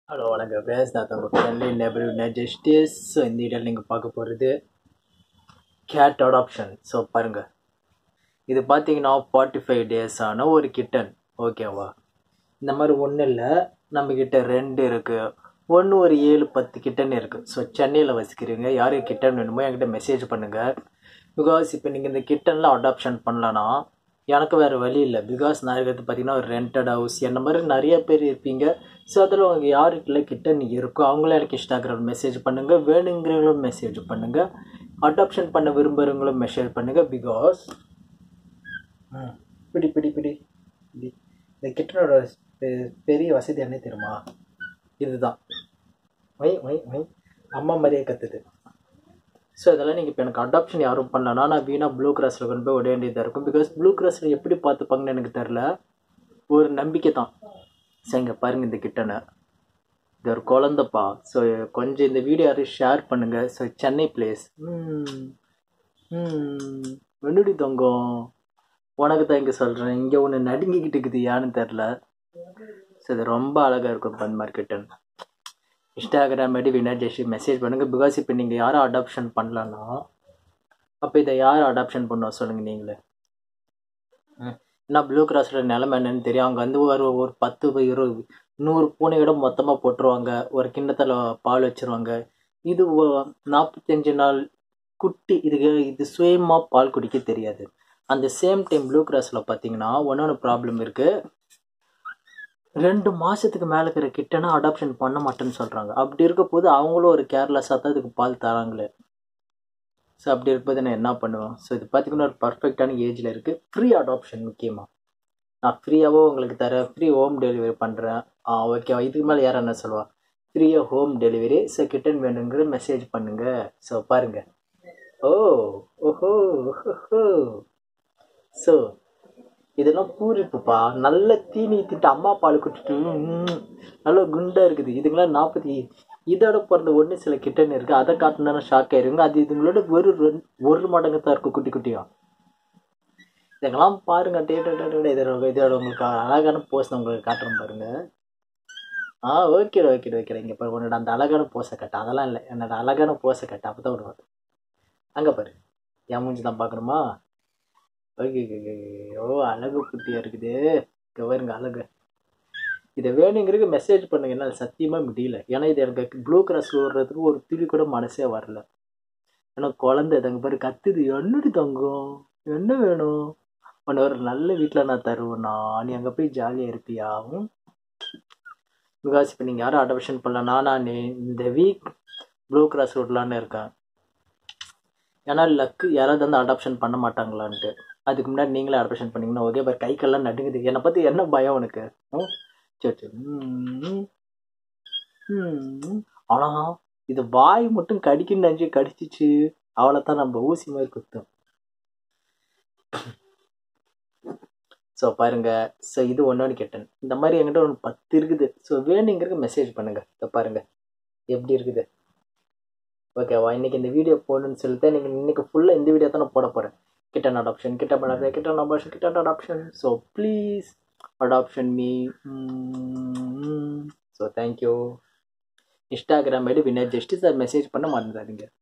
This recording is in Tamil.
ஹலோ வணக்கம் பேஸ் நான் உங்கள் ஃப்ரெண்ட்லி நெபர் வினோத்ஜஸ்டிஸ். ஸோ இந்த வீடியோவில் நீங்கள் பார்க்க போகிறது கேட் அடாப்ஷன். ஸோ பாருங்கள், இது பார்த்தீங்கன்னா 45 days ஆன ஒரு கிட்டன். ஓகேவா? இந்த மாதிரி ஒன்றும் இல்லை, நம்மக்கிட்ட 2 இருக்குது. ஒன்று ஒரு 7-10 கிட்டன் இருக்குது. ஸோ சென்னையில் வசிக்கிறீங்க, யாருக்கு கிட்டன் வேணுமோ என்கிட்ட மெசேஜ் பண்ணுங்கள். பிகாஸ் இப்போ நீங்கள் இந்த கிட்டனில் அடாப்ஷன் பண்ணலன்னா எனக்கு வேறு வழி இல்லை. பிகாஸ் நான் இருக்கிறது பார்த்தீங்கன்னா ஒரு ரெண்டட் ஹவுஸ், என்ன மாதிரி நிறைய பேர் இருப்பீங்க. ஸோ அதில் அவங்க யாருக்குள்ள கிட்டன் இருக்கோ அவங்களும் எனக்கு இன்ஸ்டாகிராம் மெசேஜ் பண்ணுங்கள், வேணுங்கிறவங்களும் மெசேஜ் பண்ணுங்கள், அடாப்ஷன் பண்ண விரும்புகிறவங்களும் மெசேஜ் பண்ணுங்கள். பிகாஸ் பிடி பிடி பிடி பிடி இந்த கிட்டனோட பெரிய வசதி என்ன தெரியுமா? இதுதான். வை வை வை அம்மா மாதிரியே கற்றுது. ஸோ இதெல்லாம் நீங்கள் இப்போ எனக்கு அடாப்ஷன் யாரும் பண்ணலன்னா நான் வீணாக ப்ளூ கிராஸில் கொண்டு போய் விட வேண்டியதாக இருக்கும். பிகாஸ் ப்ளூ கிராஸில் எப்படி பார்த்துப்பாங்கன்னு எனக்கு தெரில, ஒரு நம்பிக்கை தான். ஸோ இங்கே பாருங்கள் இந்த கிட்டனை, இது ஒரு குழந்தப்பா. ஸோ கொஞ்சம் இந்த வீடியோ யாரும் ஷேர் பண்ணுங்கள். So Chennai place. வெண்ணுடி தொங்கம் உனக்கு தான் இங்கே சொல்கிறேன். இங்கே ஒன்று நடுங்கிக்கிட்டு இருக்குது, யான்னு தெரில. ஸோ இது ரொம்ப அழகாக இருக்கும் பன் மார்க்கெட்டன். இன்ஸ்டாகிராம் ஐடி வினோத்ஜஸ்டிஸ் மெசேஜ் பண்ணுங்கள். பிகாஸ் இப்போ நீங்கள் யாரும் அடாப்ஷன் பண்ணலன்னா அப்போ இதை யார் அடாப்ஷன் பண்ணுவோம் சொல்லுங்கள் நீங்களே. ஏன்னா ப்ளூ கிராஸில் நிலமை என்னன்னு தெரியும். அவங்க வந்து ஒரு 10 20 100 பூனையோட மொத்தமாக போட்டுருவாங்க, ஒரு கிண்ணத்தில் பால் வச்சுருவாங்க. இது 45 நாள் குட்டி. இது சுயமாக பால் குடிக்க தெரியாது. அந்த சேம் டைம் ப்ளூ கிராஸில் பார்த்தீங்கன்னா ஒன்று ப்ராப்ளம் இருக்குது. 2 மாதத்துக்கு மேலே இருக்கிற கிட்டனா அடாப்ஷன் பண்ண மாட்டேன்னு சொல்கிறாங்க. அப்படி இருக்க போது அவங்களும் ஒரு கேர்லெஸ்ஸாக தான் இதுக்கு பால் தராங்களே. ஸோ அப்படி இருக்கும்போது நான் என்ன பண்ணுவேன்? ஸோ இது பார்த்திங்கன்னா ஒரு பர்ஃபெக்டான ஏஜில் இருக்குது. ஃப்ரீ அடாப்ஷன் முக்கியமாக நான் ஃப்ரீயாகவோ உங்களுக்கு தரேன். ஃப்ரீ ஹோம் டெலிவரி பண்ணுறேன். ஓகேவா? இதுக்கு மேலே யார் என்ன சொல்லுவா? ஃப்ரீயாக ஹோம் டெலிவரி. ஸோ கிட்டன் வேணுங்கிற மெசேஜ் பண்ணுங்கள். ஸோ பாருங்கள். ஓஹோ ஓஹோ. ஸோ இதெல்லாம் பூரிப்புப்பா. நல்ல தீனி திட்டு அம்மா பால் குட்டிட்டு நல்லா குண்டாக இருக்குது. இதுங்களாம் 40 இதோட பிறந்த ஒன்று சில கிட்டன் இருக்குது. அதை காட்டினா ஷாக் ஆயிருங்க. அது இதுங்களோட ஒரு மடங்கு தான் இருக்கும் குட்டி குட்டியாக. இதெல்லாம் பாருங்க. இதோட உங்களுக்கு அழகான போஸ் உங்களுக்கு காட்டுறேன் பாருங்க. Okay okay okay. இங்கே பாரு, உன்னோட அந்த அழகான போஸை கட்ட. அதெல்லாம் இல்லை, என்னோட அழகான போஸை கட்ட. அப்போ தான் விடுவாங்க. அங்கே பாரு, என் மூஞ்சி தான் பார்க்கணுமா? ஓகே. அழகு குட்டியாக இருக்குது. பாருங்க அழகு. இதை வேணுங்கிறதுக்கு மெசேஜ் பண்ணுங்க. என்னால் சத்தியமாக முடியல. ஏன்னா இது எனக்கு ப்ளூ கிராஸ் ஓடுறதுக்கு ஒரு துளி கூட மனசே வரல. ஏன்னா குழந்தை தங்க பாரு கத்துது. என்னடி தங்கம், என்ன வேணும்? உன்னை ஒரு நல்ல வீட்டில் நான் தருவேண்ணா, நீ அங்கே போய் ஜாலியாக இருப்பியாவும். பிகாஸ் இப்போ நீங்கள் யாரும் அடாப்ஷன் பண்ணலன்னா நான் இந்த வீக் ப்ளூ கிராஸ் ரோட்லான்னு இருக்கேன். ஏன்னா லக்கு யாராவது வந்து அடாப்ஷன் பண்ண மாட்டாங்களான்ட்டு. அதுக்கு முன்னாடி நீங்களே அடாப்ஷன் பண்ணிங்கன்னா ஓகே. பட் கை கல்லாம் நடுங்குது. என்னை பற்றி என்ன பயம் உனக்கு? சரி. ஆனால் இது வாய் மட்டும் கடிக்குன்னு நினச்சி கடிச்சிச்சு, அவ்வளோதான், நம்ம ஊசி மாதிரி குத்தும். ஸோ பாருங்க. ஸோ இது ஒன்று கேட்டேன். இந்த மாதிரி என்கிட்ட ஒன்று 10 இருக்குது. ஸோ வேணுங்கிறது மெசேஜ் பண்ணுங்க. இதை பாருங்க எப்படி இருக்குது. ஓகேவா? இன்னைக்கு இந்த வீடியோ போடணும்னு சொல்லிட்டு இன்னைக்கு ஃபுல்லாக இந்த வீடியோ தான் நான் போட போகிறேன். Kitten adoption, kitten adoption. So please adoption me. So thank you. Instagram ID Vinod Justice message பண்ண மறந்துடாதீங்க.